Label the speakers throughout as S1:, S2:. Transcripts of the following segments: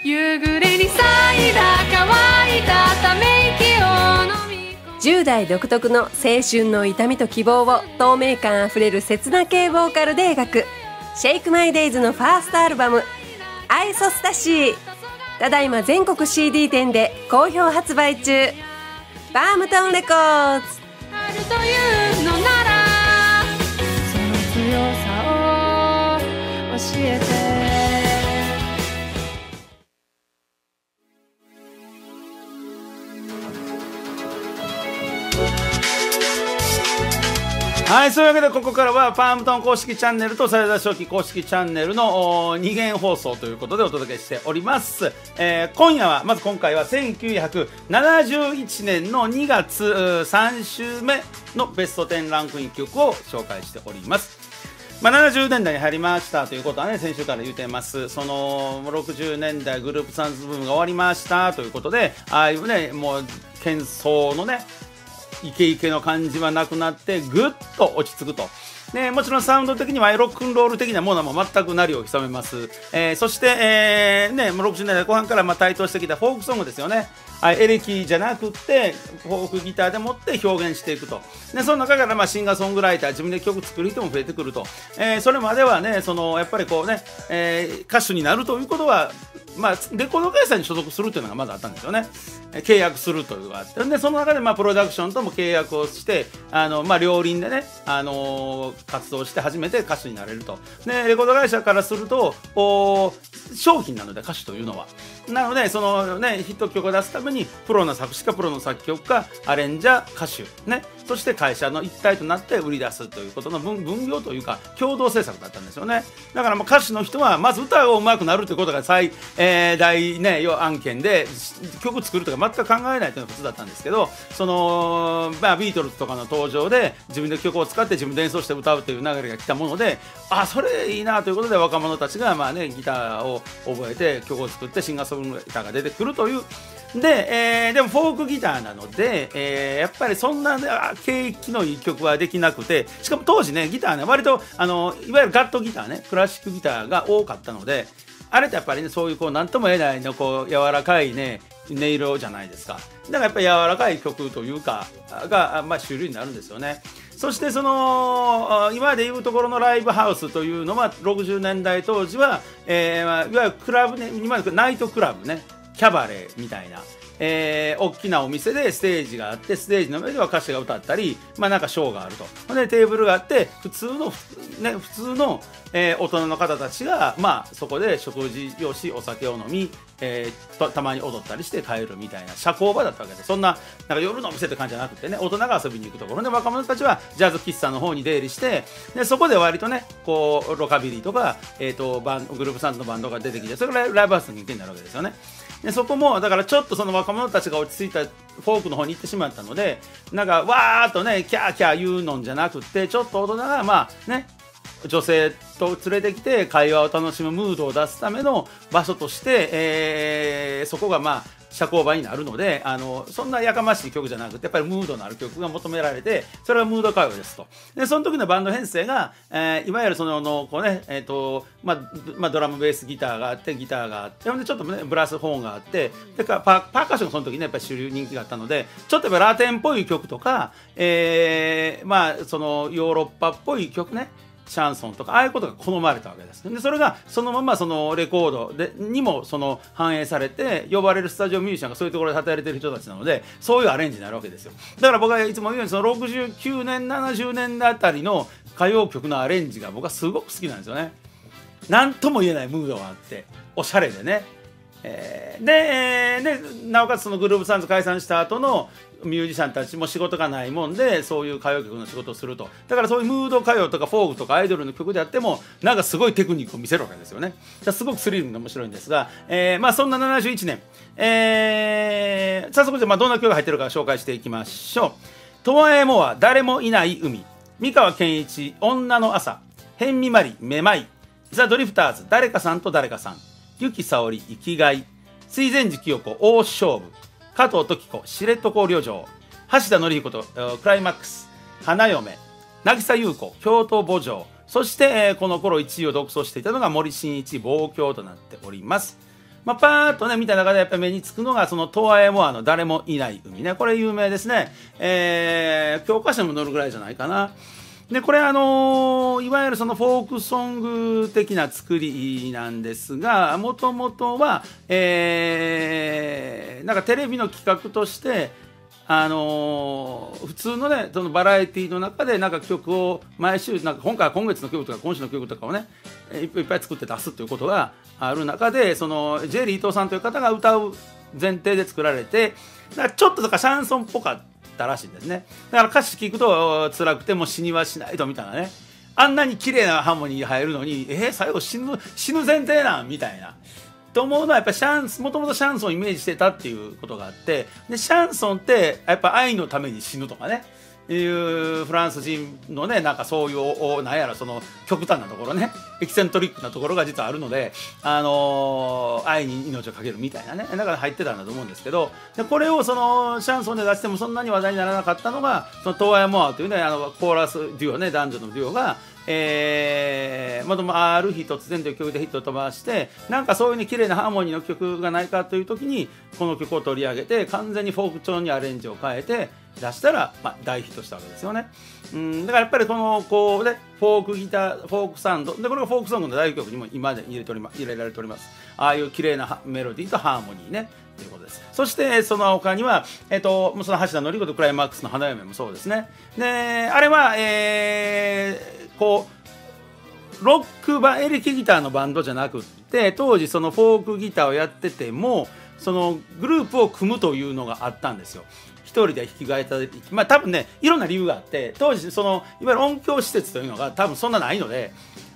S1: 夕暮れに咲いた乾いたため息を飲み込む。
S2: 10代独特の青春の痛みと希望を透明感あふれる切な系ボーカルで描くシェイクマイデイズのファーストアルバムアイソスタシー、ただいま全国 CD 店で好評発売中。バームトンレコーズ。
S1: あるというのならその強さを教えて。
S3: はい、そういうわけでここからはパームトン公式チャンネルとサイダー正気公式チャンネルの2元放送ということでお届けしております。今回は1971年の2月3週目のベスト10ランクイン曲を紹介しております。70年代に入りましたということはね、先週から言ってます。その60年代グループサウンズブームが終わりましたということで、ああいうね、もう喧騒のねイケイケの感じはなくなってぐっと落ち着くと。でもちろんサウンド的にはロックンロール的なものも全くなりを潜めます。そして、60年代後半から台頭してきたフォークソングですよね。エレキじゃなくってフォークギターでもって表現していくと。でその中からシンガーソングライター、自分で曲作る人も増えてくると。それまではね、やっぱりこうね、歌手になるということはレコード会社に所属するというのがまずあったんですよね。契約するというのがあって、でその中でプロダクションとも契約をして両輪でね、活動して初めて歌手になれると。でレコード会社からすると商品なので、歌手というのは。なのでヒット曲を出すためにプロの作詞家、プロの作曲家、アレンジャー、歌手ね、そして会社の一体となって売り出すということの分業というか共同制作だったんですよね。だから歌手の人はまず歌が上手くなるということが大案件で、曲作るとか全く考えないというのが普通だったんですけど、ビートルズとかの登場で自分で曲を使って自分で演奏して歌うという流れが来たもので、それいいなということで若者たちがギターを覚えて曲を作ってシンガーソングライターが出てくるという。でもフォークギターなので、やっぱりそんな景気のいい曲はできなくて、しかも当時ねギターね割といわゆるガットギターね、クラシックギターが多かったので、あれってやっぱりね、そういう何とも言えないの柔らかいね音色じゃないですか。だからやっぱり柔らかい曲というかが主流になるんですよね。そして今でいうところのライブハウスというのは60年代当時は、いわゆるクラブね、今のナイトクラブね、キャバレーみたいな、大きなお店でステージがあって、ステージの上では歌手が歌ったり、なんかショーがあると。でテーブルがあって普通の、大人の方たちがそこで食事をし、お酒を飲み、たまに踊ったりして帰るみたいな社交場だったわけで、そんな夜のお店って感じじゃなくてね、大人が遊びに行くところで、若者たちはジャズ喫茶の方に出入りして、でそこで割とねロカビリーとか、グループサウンドのバンドが出てきて、それがライブハウスの人気になるわけですよね。でそこもだからちょっとその若者たちが落ち着いたフォークの方に行ってしまったので、わーっとねキャーキャー言うのんじゃなくて、ちょっと大人が女性と連れてきて会話を楽しむムードを出すための場所として、そこが社交場になるので、そんなやかましい曲じゃなくて、やっぱりムードのある曲が求められて、それはムード歌謡ですと。でその時のバンド編成が、いわゆるドラムベースギターがあって、ギターがあって、でちょっとねブラスホーンがあって、でパーカッションがその時ねやっぱり主流人気があったので、ちょっとやっぱラテンっぽい曲とか、ヨーロッパっぽい曲ね、シャンソンとかああいうことが好まれたわけです。でそれがそのままレコードにも反映されて、呼ばれるスタジオミュージシャンがそういうところで働いている人たちなので、そういうアレンジになるわけですよ。だから僕はいつも言うように69年70年代あたりの歌謡曲のアレンジが僕はすごく好きなんですよね。なんとも言えないムードがあっておしゃれでね、でなおかつグループサウンズ解散した後のミュージシャンたちも仕事がないもんで、そういう歌謡曲の仕事をすると。だからそういうムード歌謡とかフォークとかアイドルの曲であってもすごいテクニックを見せるわけですよね。すごくスリリングで面白いんですが、そんな71年、早速じゃどんな曲が入ってるか紹介していきましょう。トワエモア誰もいない海、三河健一女の朝、辺見マリめまい、ザ・ドリフターズ誰かさんと誰かさん、由紀さおり生きがい、水前寺清子大勝負、加藤登紀子知床旅情、橋田紀彦とクライマックス、花嫁、渚優子京都慕情、そして、この頃1位を独走していたのが森進一望郷となっております。 まあ、パーッとね見た中でやっぱり目につくのがそのトワエモアの誰もいない海ね、これ有名ですね。教科書にも載るぐらいじゃないかな。でこれいわゆるそのフォークソング的な作りなんですが、もともとは、なんかテレビの企画として普通のねそのバラエティの中でなんか曲を毎週なんか今月の曲とか今週の曲とかをねいっぱい作って出すということがある中で、そのジェリー伊藤さんという方が歌う前提で作られて、だからちょっとだからシャンソンっぽかったらしいんですね。だから歌詞聞くと辛くても死にはしないとみたいなね、あんなに綺麗なハーモニー入るのに最後死ぬ前提なんみたいな。と思うのはやっぱりもともとシャンソンをイメージしてたっていうことがあって、でシャンソンってやっぱ愛のために死ぬとかねいうフランス人のねなんかそういうなんやらその極端なところねエキセントリックなところが実はあるので、愛に命をかけるみたいなねだから入ってたんだと思うんですけど、でこれをそのシャンソンで出してもそんなに話題にならなかったのがそのトワエモアというねコーラスデュオね男女のデュオがある日突然という曲でヒットを飛ばして、なんかそういう綺麗なハーモニーの曲がないかという時にこの曲を取り上げて完全にフォーク調にアレンジを変えて出したら、大ヒットしたわけですよね。だからやっぱりこのこうねフォークギターフォークサウンドでこれがフォークソングの代表曲にも今まで入れられております。ああいう綺麗なメロディーとハーモニーねということです。そしてその他にはその橋田紀子とクライマックスの花嫁もそうですね。であれはこうロックエレキギターのバンドじゃなくって当時そのフォークギターをやっててもそのグループを組むというのがあったんですよ。一人で弾き語りた多分ねいろんな理由があって、当時そのいわゆる音響施設というのが多分そんなないので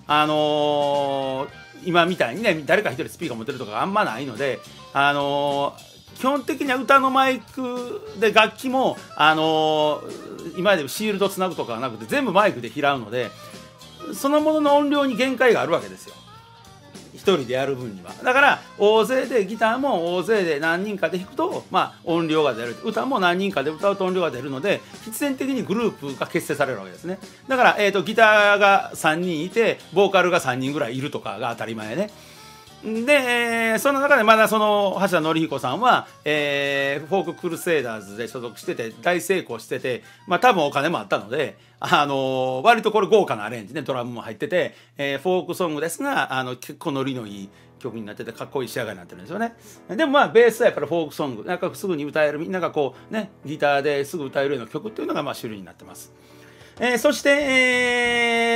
S3: 今みたいにね誰か一人スピーカー持ってるとかあんまないので基本的には歌のマイクで楽器も今までシールドつなぐとかはなくて全部マイクで拾うのでそのものの音量に限界があるわけですよ、一人でやる分には。だから大勢でギターも大勢で何人かで弾くと、音量が出る、歌も何人かで歌うと音量が出るので必然的にグループが結成されるわけですね。だから、ギターが3人いてボーカルが3人ぐらいいるとかが当たり前ね。で、その中でまだその橋田紀彦さんは、フォーククルセイダーズで所属してて大成功してて、多分お金もあったので割とこれ豪華なアレンジねドラムも入ってて、フォークソングですが結構ノリのいい曲になっててかっこいい仕上がりになってるんですよね。でもベースはやっぱりフォークソングなんかすぐに歌えるみんながこうねギターですぐ歌えるような曲っていうのが主流になってます。そして、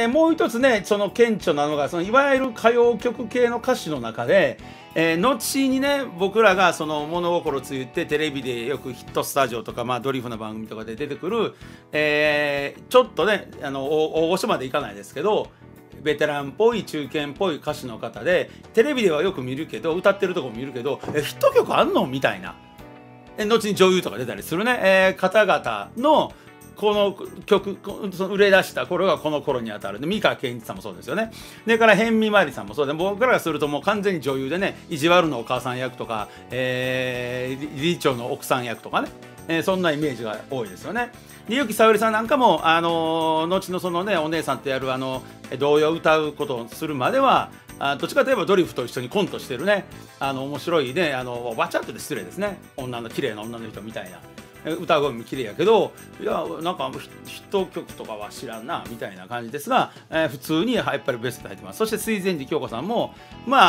S3: もう一つねその顕著なのがそのいわゆる歌謡曲系の歌手の中で、後にね僕らがその物心ついてテレビでよくヒットスタジオとか、ドリフの番組とかで出てくる、ちょっとね大御所までいかないですけどベテランっぽい中堅っぽい歌手の方でテレビではよく見るけど歌ってるとこも見るけどヒット曲あんのみたいな後に女優とか出たりするね、方々のこの曲その売れ出した頃がこの頃にあたる三河健一さんもそうですよね。でから辺見マリさんもそうで僕らがするともう完全に女優でね意地悪のお母さん役とか、理事長の奥さん役とかね、そんなイメージが多いですよね。で結城さおりさんなんかも後のそのねお姉さんとやる童謡を歌うことをするまではどっちかといえばドリフと一緒にコントしてるね面白いねおばちゃんって失礼ですね綺麗な女の人みたいな。歌声も綺麗やけどいやなんかヒット曲とかは知らんなみたいな感じですが、普通にやっぱりベストで入ってます。そして水前寺京子さんも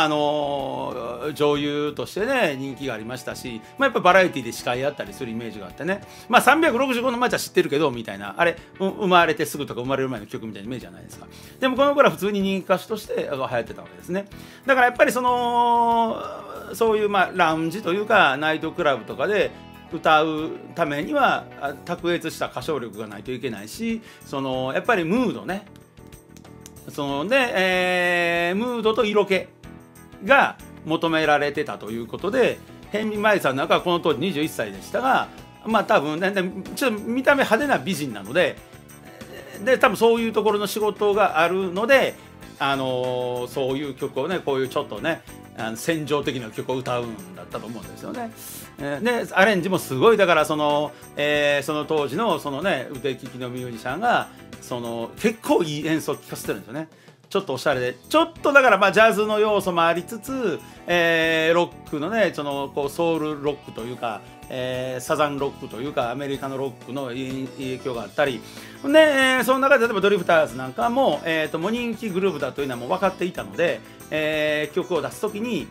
S3: 女優としてね人気がありましたし、やっぱバラエティで司会やったりするイメージがあってね、365の街は知ってるけどみたいなあれ生まれてすぐとか生まれる前の曲みたいなイメージじゃないですか。でもこの頃は普通に人気歌手として流行ってたわけですね。だからやっぱりそういうラウンジというかナイトクラブとかで歌うためには卓越した歌唱力がないといけないしやっぱりムードねムードと色気が求められてたということで辺見マリさんなんかはこの当時21歳でしたが多分ねちょっと見た目派手な美人なので多分そういうところの仕事があるのでそういう曲をねこういうちょっとね戦場的な曲を歌うんだったと思うんですよね。でアレンジもすごいだからその当時の腕利きのミュージシャンが結構いい演奏を聴かせてるんですよね。 ちょっとおしゃれでちょっとだからジャズの要素もありつつ、ロックのねそのこうソウルロックというか、サザンロックというかアメリカのロックの影響があったりで、その中で例えばドリフターズなんかも、もう人気グループだというのはもう分かっていたので、曲を出す時に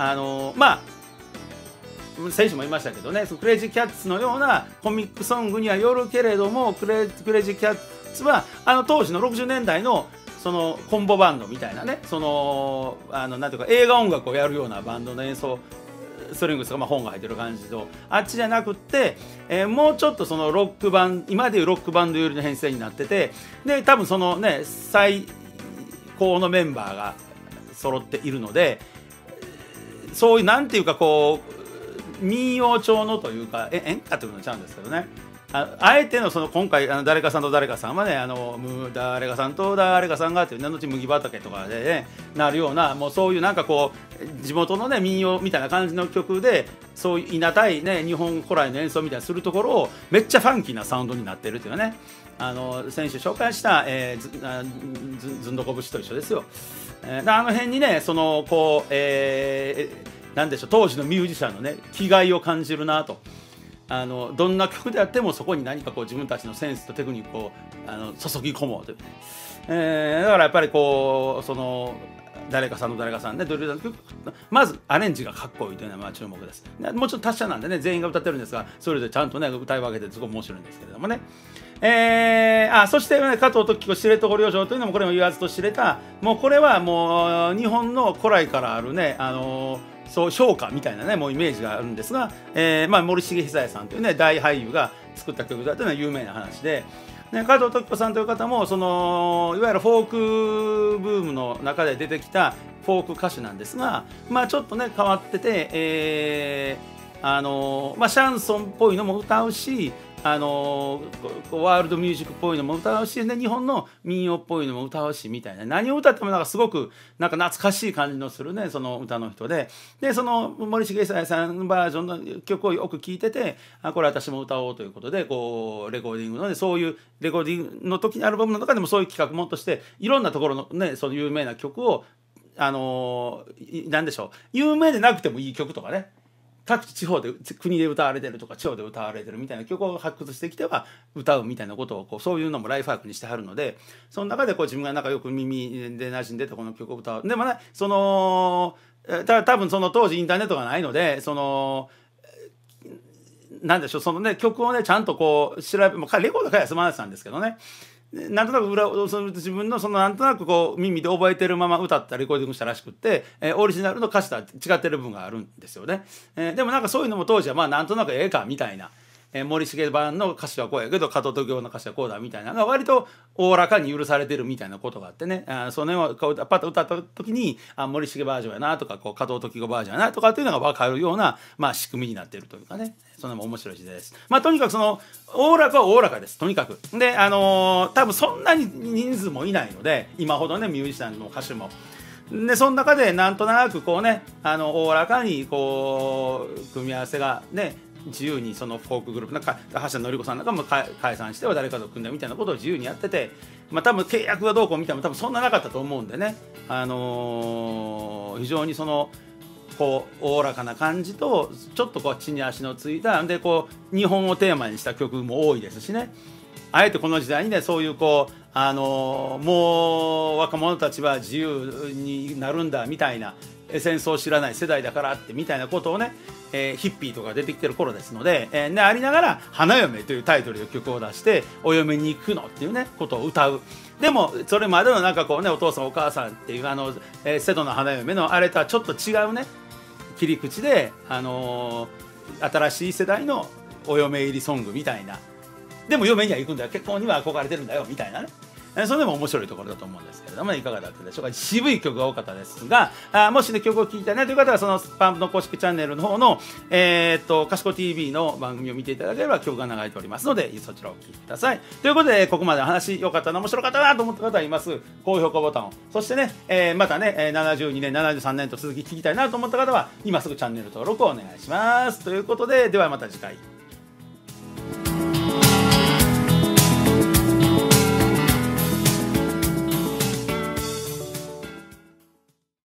S3: 選手も言いましたけどね、クレイジーキャッツのようなコミックソングにはよるけれどもクレイジーキャッツは当時の60年代のそのコンボバンドみたいなねなんていうか映画音楽をやるようなバンドの演奏ストリングスとか本が入ってる感じとあっちじゃなくって、もうちょっとそのロックバン今でいうロックバンド寄りの編成になっててで多分そのね最高のメンバーが揃っているのでそういうなんていうかこう民謡調のというか演歌というのちゃうんですけどねあえてのその今回誰かさんと誰かさんはね誰かさんと誰かさんがっていう後麦畑とかで、ね、なるようなもうそういうなんかこう地元のね民謡みたいな感じの曲でそういういなたいね日本古来の演奏みたいにするところをめっちゃファンキーなサウンドになってるっていうね先週紹介した、ずんどこ節と一緒ですよ。辺にねそのこう、なんでしょう当時のミュージシャンのね気概を感じるなと。どんな曲であってもそこに何かこう自分たちのセンスとテクニックを注ぎ込もうという、だからやっぱりこうその誰かさんの誰かさんねドリルの曲まずアレンジがかっこいいというのは注目です。もちろん達者なんでね全員が歌ってるんですがそれでちゃんとね歌い分けてすごい面白いんですけれどもね。そして、ね、加藤登紀子知床旅情というのもこれも言わずと知れたもうこれはもう日本の古来からあるねそう評価みたいなねもうイメージがあるんですが、森重久彌さんというね大俳優が作った曲だというのは有名な話で、ね、加藤登紀子さんという方もそのいわゆるフォークブームの中で出てきたフォーク歌手なんですが、ちょっとね変わってて、シャンソンっぽいのも歌うしワールドミュージックっぽいのも歌うし、ね、日本の民謡っぽいのも歌うしみたいな何を歌ってもなんかすごくなんか懐かしい感じのするねその歌の人でその森重久彌さんバージョンの曲をよく聴いててこれ私も歌おうということでこうレコーディングのねそういうレコーディングの時にアルバムの中でもそういう企画もんとしていろんなところのねその有名な曲をなんでしょう有名でなくてもいい曲とかね各地方で国で歌われてるとか地方で歌われてるみたいな曲を発掘してきては歌うみたいなことをこうそういうのもライフワークにしてはるのでその中でこう自分がなんかよく耳で馴染んでてこの曲を歌うでもねその多分その当時インターネットがないのでそのなんでしょうそのね曲をねちゃんとこう調べレコード買いは済まなてたんですけどねなんとなく自分のそのなんとなくこう耳で覚えてるまま歌ったレコーディングしたらしくって、オリジナルの歌詞とは違ってる部分があるんですよね。でもなんかそういうのも当時はなんとなくええかみたいな、森重版の歌詞はこうやけど加藤登紀子の歌詞はこうだみたいなのが割とおおらかに許されてるみたいなことがあってねその辺をこうパッと歌った時に森重バージョンやなとかこう加藤登紀子バージョンやなとかっていうのが分かるような、仕組みになっているというかねそんなも面白い時代です。とにかくそのおおらかはおおらかですとにかくで多分そんなに人数もいないので今ほどねミュージシャンの歌手もでその中でなんとなくこうねおおらかにこう組み合わせがね自由にそのフォークグループなんか橋田紀子さんなんかも解散しては誰かと組んだみたいなことを自由にやってて多分契約がどうこうみたいなのも多分そんななかったと思うんでね非常にそのこうおおらかな感じとちょっとこう地に足のついたでこう日本をテーマにした曲も多いですしねあえてこの時代にねそういうこうもう若者たちは自由になるんだみたいな戦争を知らない世代だからってみたいなことをね、ヒッピーとか出てきてる頃ですので、ありながら「花嫁」というタイトルで曲を出して「お嫁に行くの」っていうねことを歌うでもそれまでのなんかこうねお父さんお母さんっていう瀬戸の花嫁のあれとはちょっと違うね切り口で、新しい世代のお嫁入りソングみたいなでも嫁には行くんだよ結婚には憧れてるんだよみたいなねそれでも面白いところだと思うんですけれども、いかがだったでしょうか。渋い曲が多かったですがもしね曲を聴いたいなという方はそのパンプの公式チャンネルの方の賢 TV の番組を見ていただければ曲が流れておりますのでそちらをお聴きください。ということでここまでの話良かったな面白かったなと思った方はいます高評価ボタンをそしてね、またね72年73年と続き聞きたいなと思った方は今すぐチャンネル登録をお願いします。ということでではまた次回。